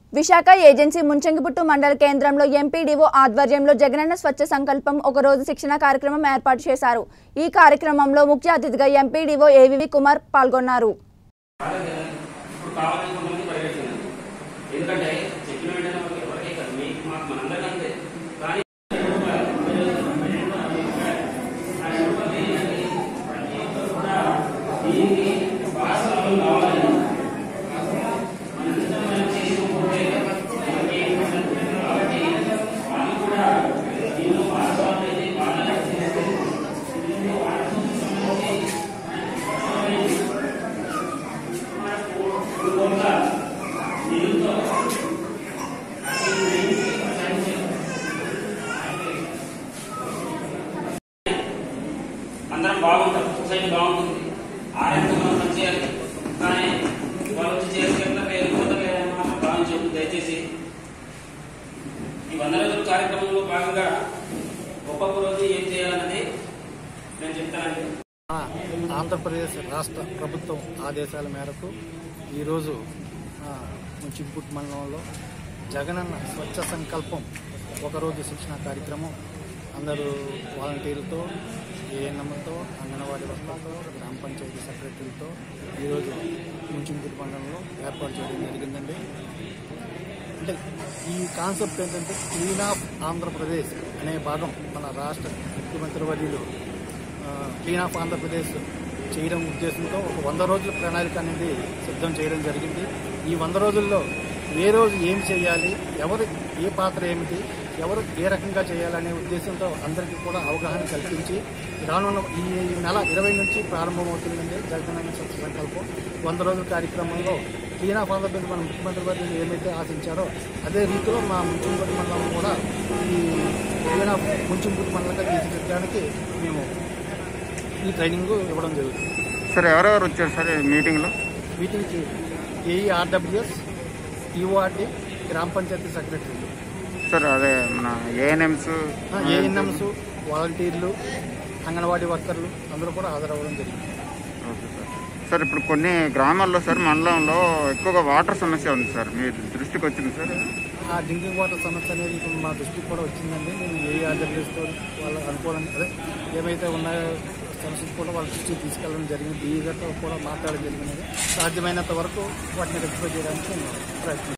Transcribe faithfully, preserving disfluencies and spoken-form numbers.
Visakha agency Munchingiputtu మండల కేంద్రంలో MPDO ఆధ్వర్యంలో జగనన్న స్వచ్ఛ సంకల్పం ఒక రోజు శిక్షణ కార్యక్రమం ఏర్పాటు చేశారు। ఈ కార్యక్రమంలో ముఖ్య అతిథిగా ఎంపీడీఓ ఏవివి కుమార్ పాల్గొన్నారు। అందరం బాగుంటాం, సొసైటీ బాగుంటుంది, ఆరోగ్యం మనం చేయాలి। కానీ వాళ్ళు వచ్చి చేసుకెళ్ళిన వెళ్ళిపోతే భావించదు। దయచేసి ఈ వంద రోజుల కార్యక్రమంలో భాగంగా ఒక్కొక్క రోజు ఏం చేయాలన్నది నేను చెప్తానండి। ఆంధ్రప్రదేశ్ రాష్ట్ర ప్రభుత్వం ఆదేశాల మేరకు ఈరోజు ముంచంగిపుట్టు మండలంలో జగనన్న స్వచ్ఛ సంకల్పం ఒకరోజు శిక్షణ కార్యక్రమం అందరూ వాలంటీర్లతో, ఏఎన్ఎంలతో, అంగన్వాడీ వర్కర్లతో, గ్రామ పంచాయతీ సెక్రటరీలతో ఈరోజు ముంచంగిపుట్టు మండలంలో ఏర్పాటు చేయడం జరిగిందండి। అంటే ఈ కాన్సెప్ట్ ఏంటంటే క్లీన్ ఆఫ్ ఆంధ్రప్రదేశ్ అనే భాగం మన రాష్ట్ర ముఖ్యమంత్రి వర్యులు క్లీన్ ఆఫ్ ఆంధ్రప్రదేశ్ చేయడం ఉద్దేశంతో ఒక వంద రోజుల ప్రణాళిక అనేది సిద్ధం చేయడం జరిగింది। ఈ వంద రోజుల్లో ఏ రోజు ఏం చేయాలి, ఎవరు ఏ పాత్ర ఏమిటి, ఎవరు ఏ రకంగా చేయాలనే ఉద్దేశంతో అందరికీ కూడా అవగాహన కల్పించి రానున్న ఈ నెల ఇరవై నుంచి ప్రారంభమవుతుందండి జగనన్న స్వచ్ఛ సంకల్పం వంద రోజుల కార్యక్రమంలో క్లీన్ ఆఫ్ ఆంధ్రప్రదేశ్ మన ముఖ్యమంత్రి వర్యులు ఏమైతే ఆశించారో అదే రీతిలో మా ముంచంగిపుట్టు మండలం కూడా ఈ క్లీన్ ఆఫ్ ముంచంగిపుట్టు మండలంగా తీర్చిదిద్దడానికి మేము ఈ ట్రైనింగ్ ఇవ్వడం జరుగుతుంది। సార్ ఎవరెవరు వచ్చారు సార్ మీటింగ్లో? మీటింగ్కి ఏఈఆర్డబ్ల్యూఎస్, టీఓఆర్డి, గ్రామ పంచాయతీ సెక్రటరీ సార్, అదే మన ఏఎన్ఎంస్ ఏఎన్ఎంస్ వాలంటీర్లు, అంగన్వాడీ వర్కర్లు అందరూ కూడా హాజరవ్వడం జరిగింది। Okay sir. సార్ ఇప్పుడు కొన్ని గ్రామాల్లో సార్ మండలంలో ఎక్కువగా వాటర్ సమస్య ఉంది సార్, మీ దృష్టికి వచ్చింది సార్? ఆ డ్రింకింగ్ వాటర్ సమస్య అనేది ఇప్పుడు మా దృష్టికి కూడా వచ్చిందండి। నేను ఏఈఆర్డబ్ల్యూఎస్తో వాళ్ళ అనుకూలంగా అదే ఏమైతే ఉన్నాయో సమస్యలు కూడా వాళ్ళ దృష్టికి తీసుకెళ్ళడం జరిగింది। డీఈతో కూడా మాట్లాడడం జరిగినది। సాధ్యమైనంత వరకు వాటిని రెక్టిఫై చేయడానికి ప్రయత్నం